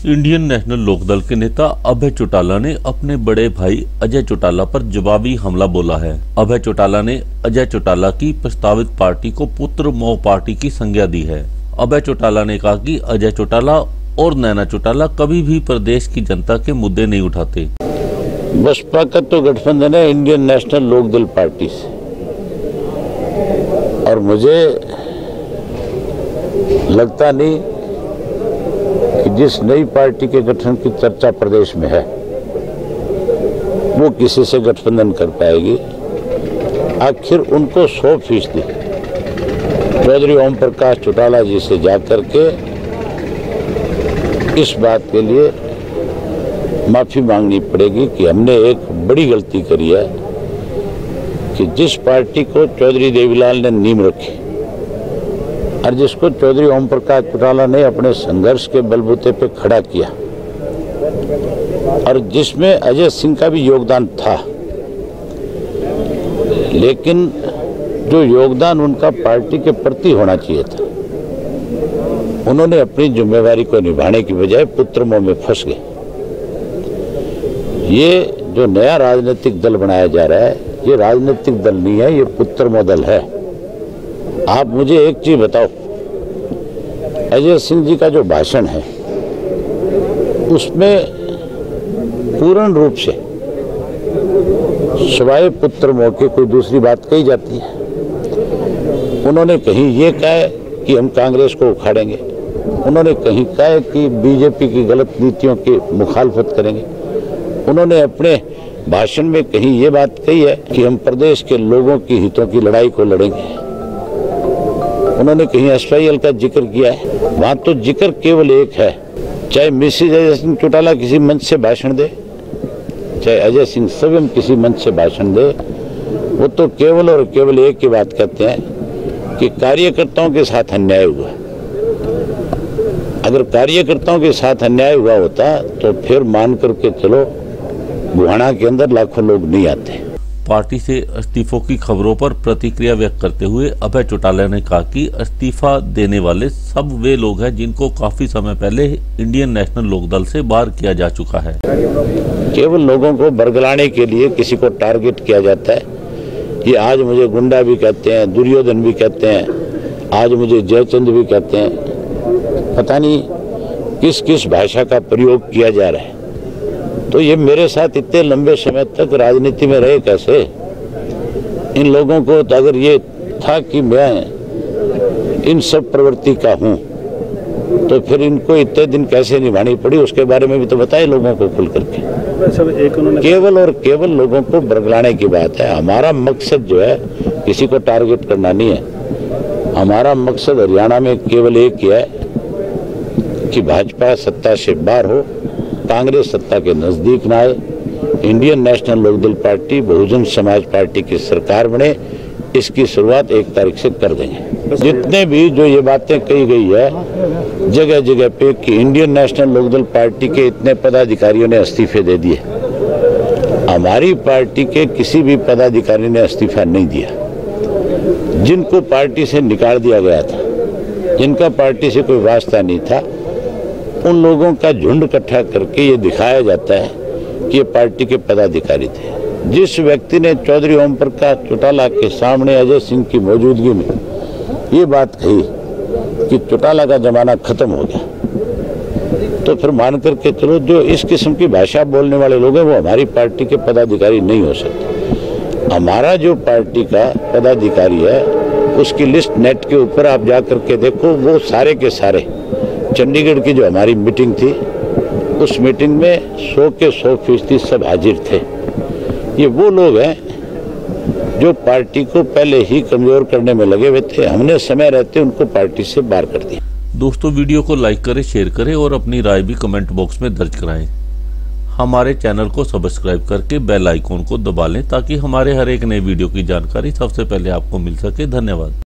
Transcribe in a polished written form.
Indian national Lokdal के नेता अभय चौटाला ने अपने बड़े भाई अजय चौटाला पर जवाबी हमला बोला है। अभय चौटाला ने अजय चौटाला की प्रस्तावित पार्टी को पुत्र मोह पार्टी की संज्ञा दी है। अभय चौटाला ने कहा कि अजय चौटाला और नैना चौटाला कभी भी प्रदेश की जनता के मुद्दे नहीं उठाते। बसपा का तो गठबंधन है इंडियन नेशनल लोकदल पार्टी से, और मुझे लगता नहीं कि जिस नई पार्टी के गठन की चर्चा प्रदेश में है वो किसी से गठबंधन कर पाएगी। आखिर उनको 100% चौधरी ओम प्रकाश चौटाला जी से जाकर के इस बात के लिए माफी मांगनी पड़ेगी कि हमने एक बड़ी गलती करी है कि जिस पार्टी को चौधरी देवीलाल ने नींव रखी और जिसको चौधरी ओम प्रकाश चौटाला ने अपने संघर्ष के बलबूते पे खड़ा किया और जिसमें अजय सिंह का भी योगदान था, लेकिन जो योगदान उनका पार्टी के प्रति होना चाहिए था, उन्होंने अपनी जिम्मेवारी को निभाने की बजाय पुत्र मोह में फंस गए। ये जो नया राजनीतिक दल बनाया जा रहा है, ये राजनीतिक दल नहीं है, ये पुत्र मोह दल है। आप मुझे एक चीज बताओ, अजय सिंह जी का जो भाषण है उसमें पूर्ण रूप से सिवाय पुत्र मोह के कोई दूसरी बात कही जाती है? उन्होंने कहीं ये कहा है कि हम कांग्रेस को उखाड़ेंगे, उन्होंने कहीं कहा है कि बीजेपी की गलत नीतियों की मुखालफत करेंगे, उन्होंने अपने भाषण में कहीं ये बात कही है कि हम प्रदेश के लोगों की हितों की लड़ाई को लड़ेंगे, उन्होंने कहीं एसवाईएल का जिक्र किया है। वहां तो जिक्र केवल एक है, चाहे मिसेज अजय सिंह चौटाला किसी मंच से भाषण दे, चाहे अजय सिंह स्वयं किसी मंच से भाषण दे, वो तो केवल और केवल एक ही बात कहते हैं कि कार्यकर्ताओं के साथ अन्याय हुआ। अगर कार्यकर्ताओं के साथ अन्याय हुआ होता तो फिर मान करके चलो गुहाना के अंदर लाखों लोग नहीं आते। पार्टी से इस्तीफों की खबरों पर प्रतिक्रिया व्यक्त करते हुए अभय चौटाला ने कहा कि इस्तीफा देने वाले सब वे लोग हैं जिनको काफी समय पहले इंडियन नेशनल लोकदल से बाहर किया जा चुका है। केवल लोगों को बरगलाने के लिए किसी को टारगेट किया जाता है। ये आज मुझे गुंडा भी कहते हैं, दुर्योधन भी कहते हैं, आज मुझे जयचंद भी कहते हैं। पता नहीं किस किस भाषा का प्रयोग किया जा रहा है। तो ये मेरे साथ इतने लंबे समय तक राजनीति में रहे कैसे? इन लोगों को तो अगर ये था कि मैं इन सब प्रवृत्ति का हूं, तो फिर इनको इतने दिन कैसे निभानी पड़ी उसके बारे में भी तो बताए लोगों को खुल करके। केवल और केवल लोगों को बरगलाने की बात है। हमारा मकसद जो है किसी को टारगेट करना नहीं है। हमारा मकसद हरियाणा में केवल एक ही है कि भाजपा सत्ता से बाहर हो, कांग्रेस सत्ता के नजदीक ना आए, Indian national Lokdal party Bahujan Samaj party की सरकार बने। इसकी शुरुआत 1 तारीख से कर देंगे। जितने भी जो ये बातें कही गई है जगह जगह पे कि इंडियन नेशनल लोकदल पार्टी के इतने पदाधिकारियों ने इस्तीफे दे दिए, हमारी पार्टी के किसी भी पदाधिकारी ने इस्तीफा नहीं दिया। जिनको पार्टी से निकाल दिया गया था, जिनका पार्टी से कोई वास्ता नहीं था, उन लोगों का झुंड इकट्ठा करके ये दिखाया जाता है कि ये पार्टी के पदाधिकारी थे। जिस व्यक्ति ने चौधरी ओम प्रकाश चौटाला के सामने अजय सिंह की मौजूदगी में ये बात कही कि चौटाला का जमाना खत्म हो गया, तो फिर मान करके चलो जो इस किस्म की भाषा बोलने वाले लोग हैं वो हमारी पार्टी के पदाधिकारी नहीं हो सकते। हमारा जो पार्टी का पदाधिकारी है उसकी लिस्ट नेट के ऊपर आप जा करके देखो, वो सारे के सारे चंडीगढ़ की जो हमारी मीटिंग थी उस मीटिंग में 100 के 100% सब हाजिर थे। ये वो लोग हैं जो पार्टी को पहले ही कमजोर करने में लगे हुए थे। हमने समय रहते उनको पार्टी से बाहर कर दिया। दोस्तों, वीडियो को लाइक करें, शेयर करें और अपनी राय भी कमेंट बॉक्स में दर्ज कराएं। हमारे चैनल को सब्सक्राइब करके बेल आइकॉन को दबा लें ताकि हमारे हर एक नए वीडियो की जानकारी सबसे पहले आपको मिल सके। धन्यवाद।